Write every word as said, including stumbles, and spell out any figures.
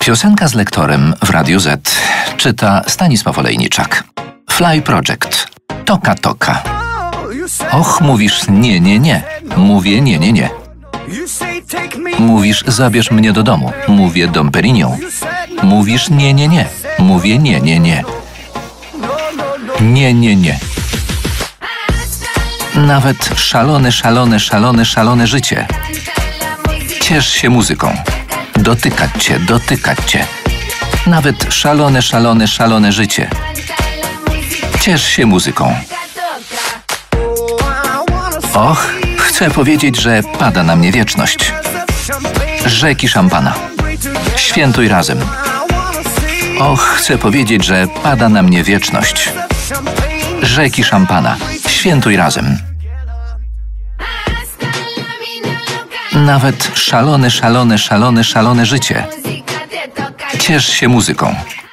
Piosenka z lektorem w Radiu Z. Czyta Stanisław Olejniczak. Fly Project. Toka toka. Och, mówisz nie, nie, nie. Mówię nie, nie, nie. Mówisz zabierz mnie do domu. Mówię Dom Perignon. Mówisz nie, nie, nie. Mówię nie, nie, nie. Nie, nie, nie. Nawet szalone, szalone, szalone, szalone życie. Ciesz się muzyką. Dotykać cię, dotykać cię. Nawet szalone, szalone, szalone życie. Ciesz się muzyką. Och, chcę powiedzieć, że pada na mnie wieczność. Rzeki szampana. Świętuj razem. Och, chcę powiedzieć, że pada na mnie wieczność. Rzeki szampana. Świętuj razem. Nawet szalone, szalone, szalone, szalone życie. Ciesz się muzyką.